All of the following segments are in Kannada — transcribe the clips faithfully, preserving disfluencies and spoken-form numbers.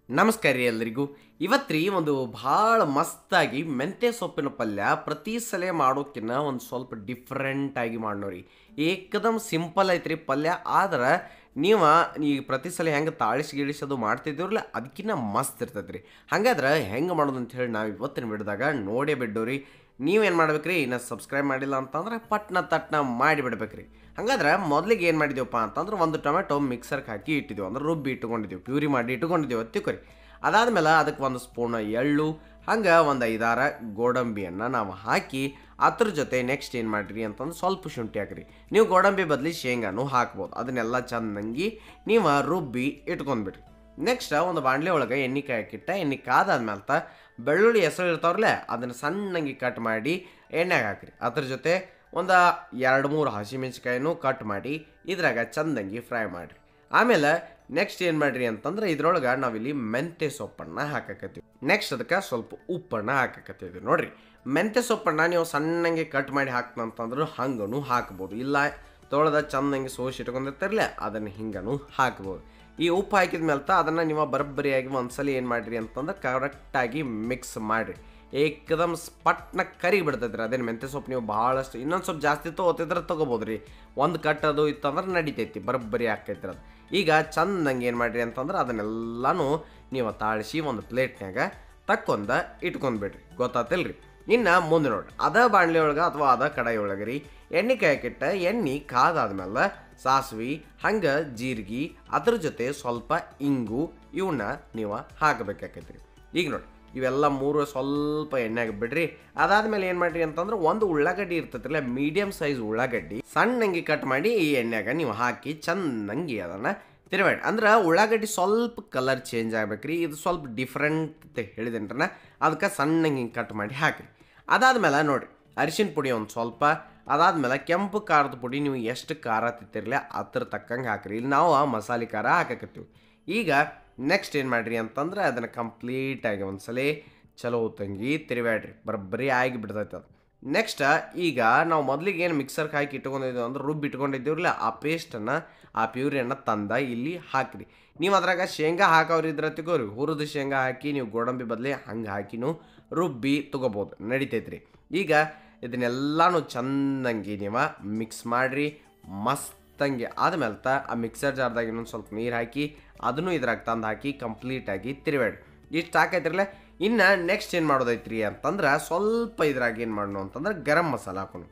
ನಮಸ್ಕಾರ ರೀ ಎಲ್ಲರಿಗೂ. ಇವತ್ತು ರೀ ಒಂದು ಭಾಳ ಮಸ್ತಾಗಿ ಮೆಂತ್ಯ ಸೊಪ್ಪಿನ ಪಲ್ಯ ಪ್ರತಿ ಸಲ ಮಾಡೋಕ್ಕಿಂತ ಒಂದು ಸ್ವಲ್ಪ ಡಿಫ್ರೆಂಟಾಗಿ ಮಾಡೋರಿ. ಏಕದಮ್ ಸಿಂಪಲ್ ಐತ್ರಿ ಪಲ್ಯ, ಆದ್ರೆ ನೀವು ಈ ಪ್ರತಿ ಸಲ ಹೆಂಗೆ ತಾಳಿಸಿ ಗಿಳಿಸೋದು ಮಾಡ್ತಿದ್ದೀರಲ್ಲ ಅದಕ್ಕಿಂತ ಮಸ್ತ್ ಇರ್ತೈತೆ ರೀ. ಹಾಗಾದ್ರೆ ಹೆಂಗೆ ಮಾಡೋದು ಅಂತ ಹೇಳಿ ನಾವು ಇವತ್ತಿನ ವಿಡಿಯೋದಾಗ ನೋಡೇ ಬಿಡ್ಡೋರಿ. ನೀವೇನು ಮಾಡ್ಬೇಕು ರೀ, ಇನ್ನು ಸಬ್ಸ್ಕ್ರೈಬ್ ಮಾಡಿಲ್ಲ ಅಂತಂದ್ರೆ ಪಟ್ನ ತಟ್ನ ಮಾಡಿಬಿಡ್ಬೇಕು ರೀ. ಹಾಗಾದ್ರೆ ಮೊದಲಿಗೆ ಏನು ಮಾಡಿದೆವಪ್ಪ ಅಂತಂದ್ರೆ ಒಂದು ಟೊಮೆಟೊ ಮಿಕ್ಸರ್ಗೆ ಹಾಕಿ ಇಟ್ಟಿದ್ದೀವಿ, ಅಂದ್ರೆ ರುಬ್ಬಿ ಇಟ್ಕೊಂಡಿದ್ದೀವಿ, ಪ್ಯೂರಿ ಮಾಡಿ ಇಟ್ಕೊಂಡಿದ್ದೀವಿ ತಿಕ್ಕೋರಿ. ಅದಾದಮೇಲೆ ಅದಕ್ಕೆ ಒಂದು ಸ್ಪೂನ್ ಎಳ್ಳು, ಹಂಗೆ ಒಂದು ಐದಾರ ಗೋಡಂಬಿಯನ್ನು ನಾವು ಹಾಕಿ ಅದ್ರ ಜೊತೆ ನೆಕ್ಸ್ಟ್ ಏನು ಮಾಡಿರಿ ಅಂತಂದ್ರೆ ಸ್ವಲ್ಪ ಶುಂಠಿ ಹಾಕಿರಿ. ನೀವು ಗೋಡಂಬಿ ಬದಲಿ ಶೇಂಗಾನು ಹಾಕ್ಬೋದು. ಅದನ್ನೆಲ್ಲ ಚೆನ್ನಾಗಿ ನೀವು ರುಬ್ಬಿ ಇಟ್ಕೊಂಡ್ಬಿಡ್ರಿ. ನೆಕ್ಸ್ಟ್ ಒಂದು ಬಾಣಲೆ ಒಳಗೆ ಎಣ್ಣೆ ಕಾಯಕ್ಕಿಟ್ಟ, ಎಣ್ಣೆ ಕಾದಾದ್ಮೇಲೆ ಬೆಳ್ಳುಳ್ಳಿ ಹೆಸರು ಇರ್ತಾವ್ರಲ್ಲೇ ಅದನ್ನು ಸಣ್ಣಂಗೆ ಕಟ್ ಮಾಡಿ ಎಣ್ಣೆಗೆ ಹಾಕಿರಿ. ಅದ್ರ ಜೊತೆ ಒಂದು ಎರಡು ಮೂರು ಹಸಿಮೆಣ್ಸಿಕಾಯಿನೂ ಕಟ್ ಮಾಡಿ ಇದ್ರಾಗ ಚಂದಂಗಿ ಫ್ರೈ ಮಾಡಿರಿ. ಆಮೇಲೆ ನೆಕ್ಸ್ಟ್ ಏನು ಮಾಡಿರಿ ಅಂತಂದ್ರೆ ಇದ್ರೊಳಗೆ ನಾವಿಲ್ಲಿ ಮೆಂತ್ಯ ಸೊಪ್ಪನ್ನು ಹಾಕಕತ್ತೀವಿ. ನೆಕ್ಸ್ಟ್ ಅದಕ್ಕೆ ಸ್ವಲ್ಪ ಉಪ್ಪನ್ನು ಹಾಕಕತ್ತೀವಿ. ನೋಡಿರಿ, ಮೆಂತ್ಯ ಸೊಪ್ಪನ್ನು ನೀವು ಸಣ್ಣಂಗೆ ಕಟ್ ಮಾಡಿ ಹಾಕ್ತಂತಂದ್ರೆ ಹಂಗೂ ಹಾಕ್ಬೋದು, ಇಲ್ಲ ತೊಳೆದ ಚಂದಂಗೆ ಸೋಸಿ ಇಟ್ಕೊಂಡಿರ್ತಿರ್ಲೆ ಅದನ್ನು ಹಿಂಗೂ ಹಾಕ್ಬೋದು. ಈ ಉಪ್ಪು ಹಾಕಿದ ಮೇಲೆ ಅದನ್ನು ನೀವು ಬರಬ್ಬರಿಯಾಗಿ ಒಂದ್ಸಲ ಏನು ಮಾಡಿರಿ ಅಂತಂದ್ರೆ ಕರೆಕ್ಟಾಗಿ ಮಿಕ್ಸ್ ಮಾಡಿರಿ. ಏಕದಮ್ ಸ್ಪಟ್ನ ಕರಿ ಬಿಡ್ತೈತ್ರಿ. ಅದೇನು ಮೆಂತ್ಯ ಸೊಪ್ಪು ನೀವು ಭಾಳಷ್ಟು ಇನ್ನೊಂದು ಸ್ವಲ್ಪ ಜಾಸ್ತಿ ತೊಗೋತಿದ್ರೆ ತೊಗೋಬೋದು ರೀ. ಒಂದು ಕಟ್ಟೋದು ಇತ್ತಂದ್ರೆ ನಡಿತೈತಿ, ಬರಬ್ಬರಿ ಹಾಕೈತ್ರಿ ಅದು. ಈಗ ಚಂದಂಗೆ ಏನು ಮಾಡಿರಿ ಅಂತಂದ್ರೆ ಅದನ್ನೆಲ್ಲನೂ ನೀವು ತಾಳಿಸಿ ಒಂದು ಪ್ಲೇಟ್ನಾಗ ತಕ್ಕೊಂದ ಇಟ್ಕೊಂಡ್ಬಿಡ್ರಿ. ಗೊತ್ತಾತಿಲ್ರಿ. ಇನ್ನು ಮುಂದೆ ನೋಡ್ರಿ, ಅದ ಬಾಣಲೆ ಒಳಗೆ ಅಥವಾ ಅದ ಕಡಾಯಿ ಒಳಗೆ ರೀ ಎಣ್ಣೆ ಕಾಯಕ್ಕಿಟ್ಟ, ಎಣ್ಣೆ ಕಾದಾದ್ಮೇಲೆ ಸಾಸಿವೆ, ಹಂಗೆ ಜೀರಿಗೆ, ಅದ್ರ ಜೊತೆ ಸ್ವಲ್ಪ ಇಂಗು ಇವನ್ನ ನೀವು ಹಾಕಬೇಕಾಕೈತ್ರಿ. ಈಗ ನೋಡಿ, ಇವೆಲ್ಲ ಮೂರು ಸ್ವಲ್ಪ ಎಣ್ಣೆಗೆ ಬಿಡ್ರಿ. ಅದಾದ್ಮೇಲೆ ಏನು ಮಾಡಿರಿ ಅಂತಂದ್ರೆ ಒಂದು ಉಳ್ಳಾಗಡ್ಡಿ ಇರ್ತೈತಿಲ್ಲ, ಮೀಡಿಯಮ್ ಸೈಜ್ ಉಳ್ಳಾಗಡ್ಡಿ ಸಣ್ಣಂಗಿ ಕಟ್ ಮಾಡಿ ಈ ಎಣ್ಣೆಗೆ ನೀವು ಹಾಕಿ ಚಂದಂಗಿ ಅದನ್ನು ತಿರುವಾಡಿ. ಅಂದ್ರೆ ಉಳ್ಳಾಗಡ್ಡಿ ಸ್ವಲ್ಪ ಕಲರ್ ಚೇಂಜ್ ಆಗ್ಬೇಕ್ರಿ. ಇದು ಸ್ವಲ್ಪ ಡಿಫ್ರೆಂಟ್ ಹೇಳಿದೇನ್ರನ, ಅದಕ್ಕೆ ಸಣ್ಣಂಗೆ ಹಿಂಗೆ ಕಟ್ ಮಾಡಿ ಹಾಕಿರಿ. ಅದಾದ್ಮೇಲೆ ನೋಡಿರಿ, ಅರಿಶಿನ ಪುಡಿ ಒಂದು ಸ್ವಲ್ಪ, ಅದಾದ್ಮೇಲೆ ಕೆಂಪು ಖಾರದ ಪುಡಿ ನೀವು ಎಷ್ಟು ಖಾರ ತಿತ್ತಿರಲಿ ಅದ್ರ ತಕ್ಕಂಗೆ ಹಾಕಿರಿ. ಇಲ್ಲಿ ನಾವು ಮಸಾಲೆ ಖಾರ ಹಾಕಕತ್ತೀವಿ. ಈಗ ನೆಕ್ಸ್ಟ್ ಏನು ಮಾಡಿರಿ ಅಂತಂದ್ರೆ ಅದನ್ನು ಕಂಪ್ಲೀಟಾಗಿ ಒಂದ್ಸಲ ಚಲೋ ತಂಗಿ ತಿರುವಾಡ್ರಿ, ಬರಬ್ಬರಿ ಆಗಿ ಬಿಡ್ತೈತೆ ಅದು. ನೆಕ್ಸ್ಟ್ ಈಗ ನಾವು ಮೊದಲಿಗೆ ಏನು ಮಿಕ್ಸರ್ಗೆ ಹಾಕಿ ಇಟ್ಕೊಂಡಿದ್ದೀವಿ ಅಂದ್ರೆ ರುಬ್ಬಿ ಇಟ್ಕೊಂಡಿದ್ದೀವ್ರಲ್ಲ ಆ ಪೇಸ್ಟನ್ನು, ಆ ಪ್ಯೂರಿಯನ್ನು ತಂದ ಇಲ್ಲಿ ಹಾಕಿರಿ. ನೀವು ಅದ್ರಾಗ ಶೇಂಗಾ ಹಾಕೋರಿದ್ರೆ ತಗೋರಿ, ಹುರಿದು ಶೇಂಗಾ ಹಾಕಿ ನೀವು ಗೋಡಂಬಿ ಬದಲಿ ಹಂಗೆ ಹಾಕಿನೂ ರುಬ್ಬಿ ತೊಗೋಬೋದು, ನಡಿತೈತ್ರಿ. ಈಗ ಇದನ್ನೆಲ್ಲನೂ ಚಂದಂಗಿ ನೀವು ಮಿಕ್ಸ್ ಮಾಡಿರಿ. ಮಸ್ತಂಗಿ ಆದಮೇಲೆ ತ ಆ ಮಿಕ್ಸರ್ ಜಾರ್ದಾಗ ಇನ್ನೊಂದು ಸ್ವಲ್ಪ ನೀರು ಹಾಕಿ ಅದನ್ನು ಇದ್ರಾಗ ತಂದು ಹಾಕಿ ಕಂಪ್ಲೀಟಾಗಿ ತಿರುವಾಡಿ. ಇಷ್ಟು ಹಾಕೈತಿರಲ್ಲ. ಇನ್ನು ನೆಕ್ಸ್ಟ್ ಏನು ಮಾಡೋದೈತ್ರಿ ಅಂತಂದ್ರೆ ಸ್ವಲ್ಪ ಇದ್ರಾಗ ಏನು ಮಾಡೋಣ ಅಂತಂದ್ರೆ ಗರಂ ಮಸಾಲ ಹಾಕೋಣ.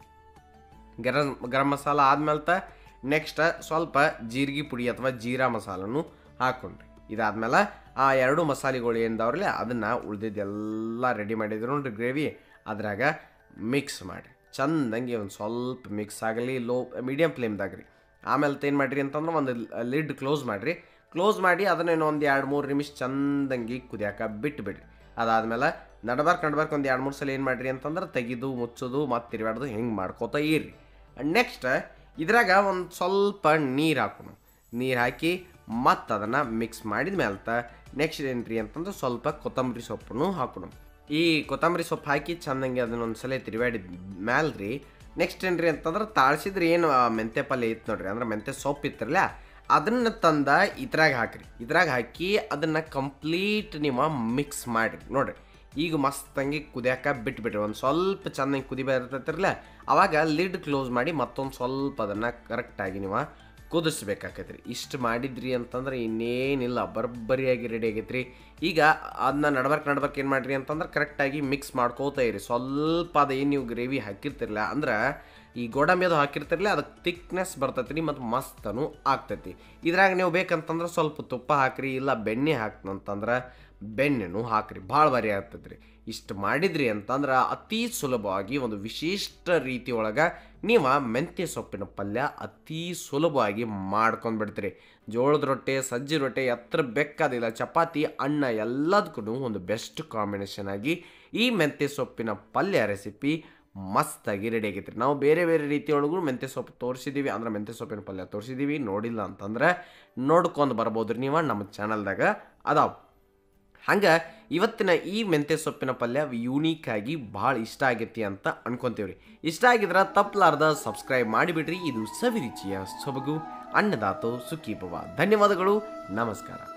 ಗರಂ ಗರಂ ಮಸಾಲ ಆದ್ಮೇಲೆ ತ ನೆಕ್ಸ್ಟ್ ಸ್ವಲ್ಪ ಜೀರಿಗೆ ಪುಡಿ ಅಥವಾ ಜೀರಾ ಮಸಾಲನು ಹಾಕ್ಕೊಂಡ್ರಿ. ಇದಾದ್ಮೇಲೆ ಆ ಎರಡು ಮಸಾಲೆಗಳು ಏನಿದಾವ್ರಲ್ಲ ಅದನ್ನು ಉಳ್ದಿದ್ದೆಲ್ಲ ರೆಡಿ ಮಾಡಿದ್ರು ನೋಡ್ರಿ ಗ್ರೇವಿ, ಅದ್ರಾಗ ಮಿಕ್ಸ್ ಮಾಡಿ ಚಂದಂಗೆ ಒಂದು ಸ್ವಲ್ಪ ಮಿಕ್ಸ್ ಆಗಲಿ, ಲೋ ಮೀಡಿಯಮ್ ಫ್ಲೇಮ್ದಾಗ ರೀ. ಆಮೇಲೆ ಏನು ಮಾಡಿರಿ ಅಂತಂದ್ರೆ ಒಂದು ಲಿಡ್ ಕ್ಲೋಸ್ ಮಾಡಿರಿ. ಕ್ಲೋಸ್ ಮಾಡಿ ಅದನ್ನೇನೋ ಒಂದು ಎರಡು ಮೂರು ನಿಮಿಷ ಚಂದಂಗಿ ಕುದಿಯಾಕ ಬಿಟ್ಟುಬಿಡ್ರಿ. ಅದಾದಮೇಲೆ ನಡ್ಬಾರ್ಕ್ ನಡ್ಬಾರ್ಕ್ ಒಂದು ಎರಡು ಮೂರು ಸಲ ಏನು ಮಾಡಿರಿ ಅಂತಂದ್ರೆ ತೆಗೆದು ಮುಚ್ಚೋದು ಮತ್ತು ತಿರುವಾಡೋದು ಹಿಂಗೆ ಮಾಡ್ಕೋತಾ ಇರ್ರಿ. ನೆಕ್ಸ್ಟ್ ಇದ್ರಾಗ ಒಂದು ಸ್ವಲ್ಪ ನೀರು ಹಾಕೋಣ. ನೀರು ಹಾಕಿ ಮತ್ತು ಅದನ್ನು ಮಿಕ್ಸ್ ಮಾಡಿದ ಮೇಲೆ ನೆಕ್ಸ್ಟ್ ಏನು ರೀ ಅಂತಂದ್ರೆ ಸ್ವಲ್ಪ ಕೊತ್ತಂಬರಿ ಸೊಪ್ಪನ್ನು ಹಾಕೋಣ. ಈ ಕೊತ್ತಂಬರಿ ಸೊಪ್ಪು ಹಾಕಿ ಚಂದಂಗೆ ಅದನ್ನೊಂದು ಸಲ ತಿರುವಾಡಿದ ಮ್ಯಾಲೆ ರೀ ನೆಕ್ಸ್ಟ್ ಏನು ರೀ ಅಂತಂದ್ರೆ ತಾಳ್ಸಿದ್ರೆ ಏನು ಮೆಂತ್ಯ ಪಲ್ಯ ಇತ್ತು ನೋಡ್ರಿ, ಅಂದ್ರೆ ಮೆಂತ್ಯ ಸೊಪ್ಪು ಇತ್ತಿರಲ್ಲ ಅದನ್ನು ತಂದ ಇದ್ರಾಗ ಹಾಕಿರಿ. ಇದ್ರಾಗ ಹಾಕಿ ಅದನ್ನು ಕಂಪ್ಲೀಟ್ ನೀವು ಮಿಕ್ಸ್ ಮಾಡಿರಿ. ನೋಡಿರಿ, ಈಗ ಮಸ್ತಂಗಿ ಕುದಿಯಾಕ ಬಿಟ್ಬಿಟ್ರಿ. ಒಂದು ಸ್ವಲ್ಪ ಚೆನ್ನಾಗಿ ಕುದಿ ಬರ್ತೈತಿರಲ್ಲ ಅವಾಗ ಲಿಡ್ ಕ್ಲೋಸ್ ಮಾಡಿ ಮತ್ತೊಂದು ಸ್ವಲ್ಪ ಅದನ್ನು ಕರೆಕ್ಟಾಗಿ ನೀವು ಕುದಿಸ್ಬೇಕಾಕೈತ್ರಿ. ಇಷ್ಟು ಮಾಡಿದ್ರಿ ಅಂತಂದ್ರೆ ಇನ್ನೇನಿಲ್ಲ, ಬರಬ್ಬರಿಯಾಗಿ ರೆಡಿ ಆಗೈತ್ರಿ. ಈಗ ಅದನ್ನ ನಡ್ಬರ್ಕ್ ನಡ್ಬರ್ಕ್ ಏನು ಮಾಡಿರಿ ಅಂತಂದ್ರೆ ಕರೆಕ್ಟಾಗಿ ಮಿಕ್ಸ್ ಮಾಡ್ಕೋತಾ ಇರಿ. ಸ್ವಲ್ಪ ಅದು ಏನು ನೀವು ಗ್ರೇವಿ ಹಾಕಿರ್ತಿರಲ್ಲ ಅಂದ್ರೆ ಈ ಗೋಡಂಬಿ ಅದು ಹಾಕಿರ್ತಿರಲ್ಲ ಅದಕ್ಕೆ ತಿಕ್ನೆಸ್ ಬರ್ತೈತಿ ರೀ, ಮತ್ತು ಮಸ್ತನು ಆಗ್ತೈತಿ. ಇದ್ರಾಗ ನೀವು ಬೇಕಂತಂದ್ರೆ ಸ್ವಲ್ಪ ತುಪ್ಪ ಹಾಕಿರಿ, ಇಲ್ಲ ಬೆಣ್ಣೆ ಹಾಕ್ತಂತಂದ್ರೆ ಬೆಣ್ಣೆನೂ ಹಾಕಿರಿ, ಭಾಳ ಭಾರಿ ಆಗ್ತೈತಿ ರೀ. ಇಷ್ಟು ಮಾಡಿದ್ರಿ ಅಂತಂದ್ರೆ ಅತಿ ಸುಲಭವಾಗಿ ಒಂದು ವಿಶಿಷ್ಟ ರೀತಿ ಒಳಗೆ ನೀವು ಮೆಂತ್ಯ ಸೊಪ್ಪಿನ ಪಲ್ಯ ಅತಿ ಸುಲಭವಾಗಿ ಮಾಡ್ಕೊಂಡ್ಬಿಡ್ತೀರಿ. ಜೋಳದ ರೊಟ್ಟೆ, ಸಜ್ಜಿ ರೊಟ್ಟೆ, ಎತ್ತರ ಬೇಕಾದಿಲ್ಲ, ಚಪಾತಿ, ಅನ್ನ ಎಲ್ಲದಕ್ಕೂ ಒಂದು ಬೆಸ್ಟ್ ಕಾಂಬಿನೇಷನ್ ಆಗಿ ಈ ಮೆಂತ್ಯ ಸೊಪ್ಪಿನ ಪಲ್ಯ ರೆಸಿಪಿ ಮಸ್ತಾಗಿ ರೆಡಿ ಆಗೈತೆ ರೀ. ನಾವು ಬೇರೆ ಬೇರೆ ರೀತಿಯೊಳಗೂ ಮೆಂತ್ಯ ಸೊಪ್ಪು ತೋರಿಸಿದ್ದೀವಿ, ಅಂದ್ರೆ ಮೆಂತ್ಯ ಸೊಪ್ಪಿನ ಪಲ್ಯ ತೋರಿಸಿದ್ದೀವಿ. ನೋಡಿಲ್ಲ ಅಂತಂದ್ರೆ ನೋಡ್ಕೊಂಡು ಬರ್ಬೋದು ರೀ, ನೀವು ನಮ್ಮ ಚಾನಲ್ದಾಗ ಅದಾವೆ. ಹಂಗೆ ಇವತ್ತಿನ ಈ ಮೆಂತ್ಯ ಸೊಪ್ಪಿನ ಪಲ್ಯ ಯೂನೀಕ್ ಆಗಿ ಭಾಳ ಇಷ್ಟ ಆಗೈತಿ ಅಂತ ಅನ್ಕೊಂತೀವ್ರಿ. ಇಷ್ಟ ಆಗಿದ್ರೆ ತಪ್ಪಲಾರ್ದ ಸಬ್ಸ್ಕ್ರೈಬ್ ಮಾಡಿಬಿಡ್ರಿ. ಇದು ಸವಿರುಚಿಯ ಸೊಬಗು ಅನ್ನದಾತು ಸುಖೀಭವ. ಧನ್ಯವಾದಗಳು, ನಮಸ್ಕಾರ.